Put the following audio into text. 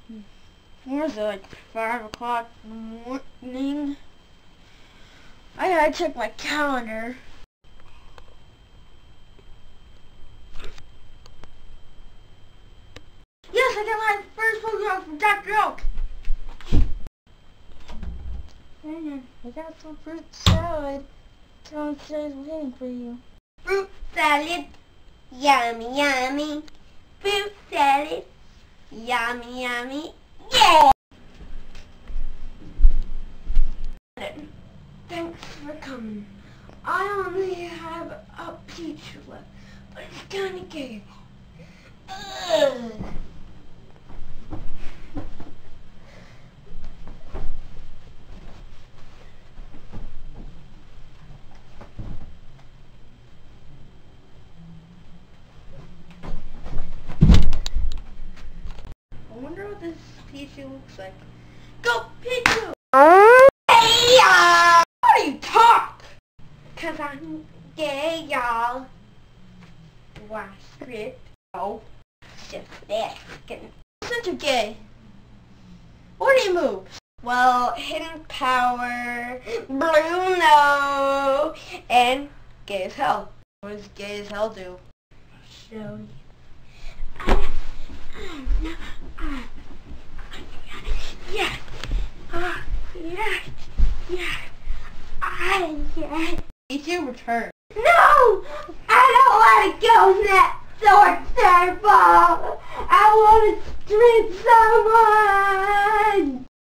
What is it, like 5 o'clock in the morning? I gotta check my calendar. Yes, I got my first Pokemon from Dr. Oak! And I got some fruit salad downstairs waiting for you. Fruit salad, yummy, yummy. Fruit salad, yummy, yummy. Yeah! Thanks for coming. I only have a peach left, but it's kinda gay. Ugh. I wonder what this Pichu looks like. Go Pichu! Hey, y'all! How do you talk? 'Cause I'm gay, y'all. Watch it. Oh. Just asking. Such a gay. What do you move? Well, hidden power, Bruno, and gay as hell. What does gay as hell do? Show you. Yeah. Yeah. Yeah. Yeah. Pichu, return. No! I don't want to go to that sword circle! I want to treat someone!